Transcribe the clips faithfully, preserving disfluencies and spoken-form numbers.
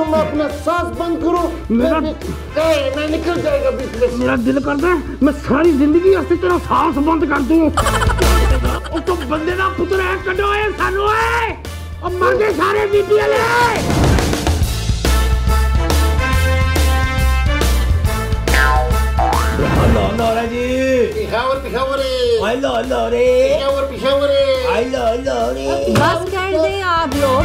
तो मैं अपना सांस बंद करूं, मेरा मैं निकल जाएगा बीच में। मेरा दिल करता है मैं सारी जिंदगी वास्ते तेरा सांस बंद कर दूं। ओ तो बंदे दा पुत्र है, कड्डो ए सानू ए, ओ मर गए सारे बीबी वाले। हेलो हेलो जी, पिशावर पिशावर रे, हेलो हेलो रे, पिशावर पिशावर रे, हेलो हेलो रे। बस कर दें आप लोग।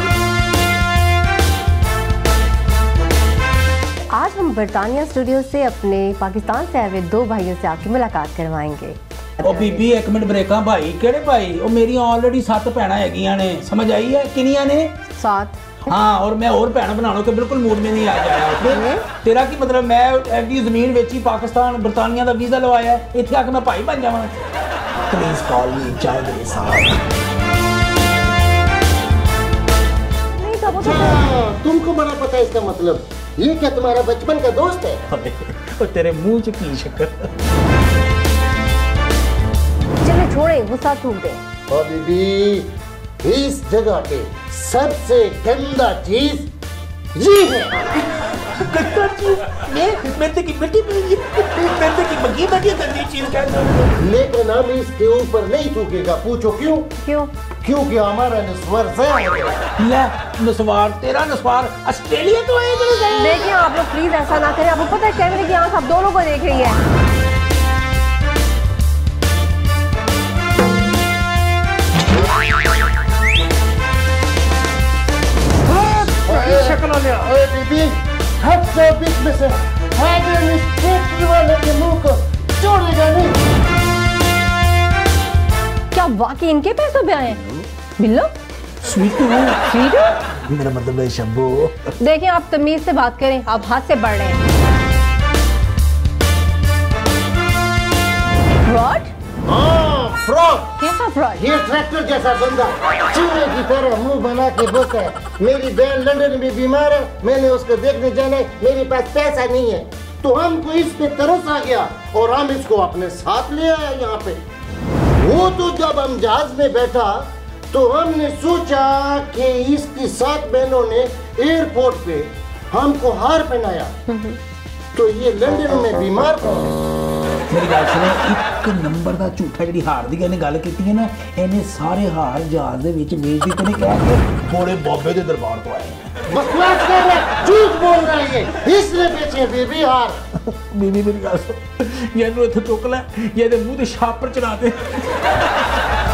आज हम बरतानिया स्टूडियो से अपने पाकिस्तान से आए हुए दो भाइयों से आपकी मुलाकात करवाएंगे। ओ बीबी एक मिनट ब्रेका भाई, केड़े भाई? ओ मेरी ऑलरेडी सात भैणा हैगियां ने, समझ आई है? किनियां ने? सात। हाँ, और मैं और भैन बनाने के बिल्कुल मूड में नहीं आ जाया। ओके, तेरा की मतलब मैं एडी जमीन बेची, पाकिस्तान बरतानिया का वीजा लवाया है, इत्थे आके मैं भाई बन जावां? प्लीज कॉल मी चौधरी साहब। नहीं तो वो तो तुमको बड़ा पता है इसका मतलब? ये क्या तुम्हारा बचपन का दोस्त है? ओ तेरे मुंह च की शक्कर। चलो छोड़े, गुस्सा थूक दे। ओ बीबी, इस जगह पे सबसे गंदा चीज ये है। गंदा चीज? ये मेरे की मिट्टी पे मेरे की बगी बगी गंदी चीज कहते हैं। लेकिन हम इसके ऊपर नहीं थूकेगा। पूछो क्यों? क्यों? क्योंकि हमारा नस्वार ज़ाया हो गया। ले नस्वार, तेरा नस्वार ऑस्ट्रेलिया तो है। देखिए आप लोग प्लीज ऐसा ना करें। आपको पता है कैमरे की आंख आप दोनों को देख रही है। ओए बीबी, हट से बीच में से। हैदर इस फैक्ट्री वाले के मुंह को छोड़ेगा नहीं। क्या वाकई इनके पैसों पे आए? बिल्लो स्वीटू स्वीटू मेरा मतलब है शंभू। देखिए आप तमीज से बात करें, आप हाथ से बढ़ रहे हैं। फ्रॉड? हाँ, फ्रॉड। कैसा फ्रॉड? ये ट्रैक्टर जैसा बंदा चूहे की तरह मुंह बना के बोलता है मेरी बहन लंदन में बीमार है, मैंने उसको देखने जाना है, मेरे पास पैसा नहीं है। तो हमको इस पे तरस आ गया और हम इसको अपने साथ ले आए यहाँ पे। वो तो जब हम जहाज में बैठा तो हमने सोचा कि इसकी सात बहनों ने एयरपोर्ट पे हमको हार पहनाया, तो ये लंदन में बीमार था। मेरी गल सुनो, एक नंबर का झूठा जी हार की गल की है ना, इन्हें सारे हार जहाज के बेच दी नहीं कह के थोड़े बाबे के दरबार तो आए। बकवास कर रहा है, झूठ बोल रहा है ये, इसने बेचे बीबी हार। बीबी मेरी गल सुन, ये इत्थे चुक लै, ये मुंह ते छापर चढ़ा दे।